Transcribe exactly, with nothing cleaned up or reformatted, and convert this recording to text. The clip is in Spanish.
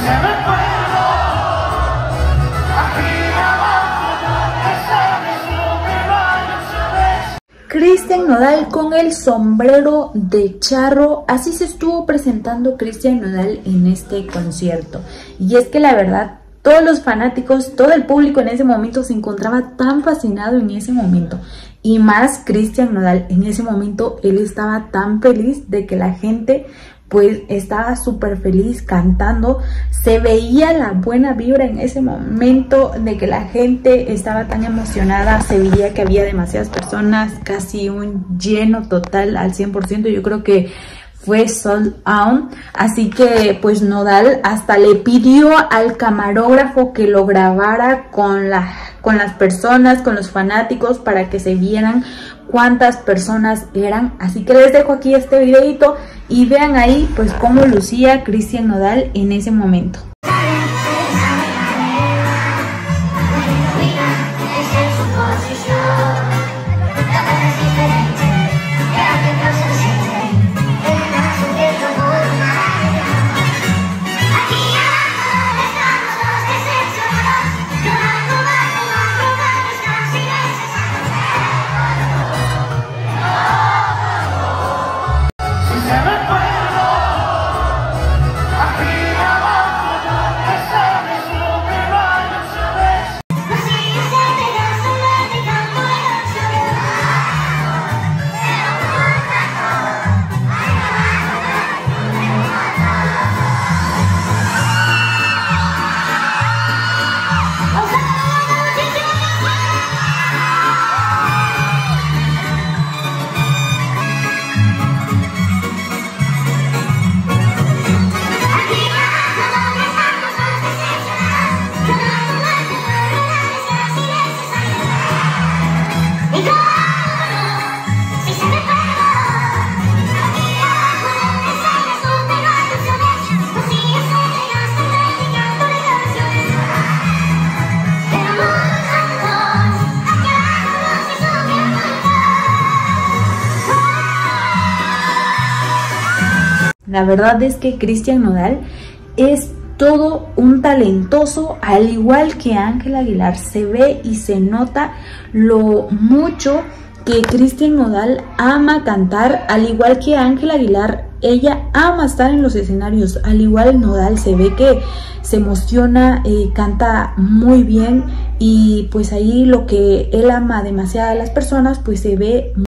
Cristian Nodal con el sombrero de charro, así se estuvo presentando Cristian Nodal en este concierto. Y es que la verdad, todos los fanáticos, todo el público en ese momento se encontraba tan fascinado en ese momento. Y más Cristian Nodal, en ese momento él estaba tan feliz de que la gente pues estaba súper feliz cantando. Se veía la buena vibra en ese momento de que la gente estaba tan emocionada. Se veía que había demasiadas personas, casi un lleno total al cien por ciento. Yo creo que fue sold out. Así que pues Nodal hasta le pidió al camarógrafo que lo grabara con, la, con las personas, con los fanáticos, para que se vieran cuántas personas eran. Así que les dejo aquí este videito y vean ahí pues cómo lucía Cristian Nodal en ese momento. La verdad es que Cristian Nodal es todo un talentoso, al igual que Ángel Aguilar. Se ve y se nota lo mucho que Cristian Nodal ama cantar, al igual que Ángel Aguilar. Ella ama estar en los escenarios, al igual Nodal se ve que se emociona, eh, canta muy bien, y pues ahí lo que él ama demasiado a las personas pues se ve